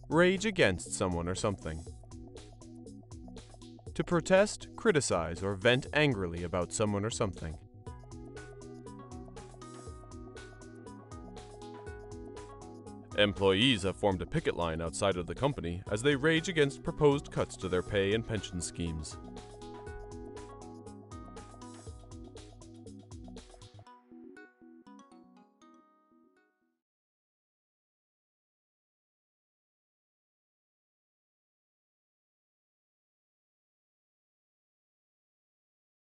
Rage against someone or something. To protest, criticize, or vent angrily about someone or something. Employees have formed a picket line outside of the company as they rage against proposed cuts to their pay and pension schemes.